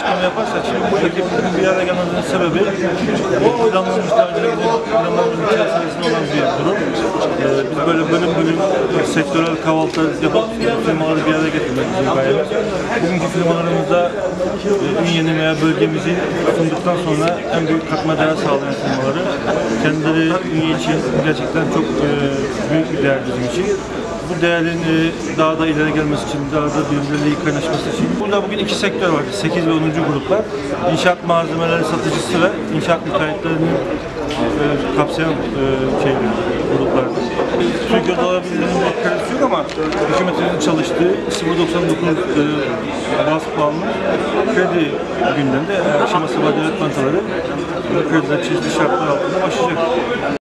açıklama yaparsak, şimdi buradaki bir araya gelmemizin sebebi planlanmış, daha önce planlanmış içerisinde olan bir durum. Biz böyle bölüm sektörel kahvaltılar yapıp firmaları bir araya getirmek bizim gayemiz. Bugünkü firmalarımızda Ünye'nin veya bölgemizi sunduktan sonra en büyük katma değer sağlayan firmaları. Kendileri Ünye için gerçekten çok büyük bir değer bizim için. Bu değerin daha da ileri gelmesi için, daha da birbirleriyle kaynaşması için. Burada bugün iki sektör var, 8 ve 10. gruplar. İnşaat malzemeleri satıcısı ve inşaat müteahhitlerini kapsayan gruplar. Türkiye'de olabildiğinin bir kredisi yok ama hükümetin çalıştığı 0.99 baz puanlı kredi gündemde aşaması var, devlet bankaları bu krediler çeşitli şartlar altında başlayacak.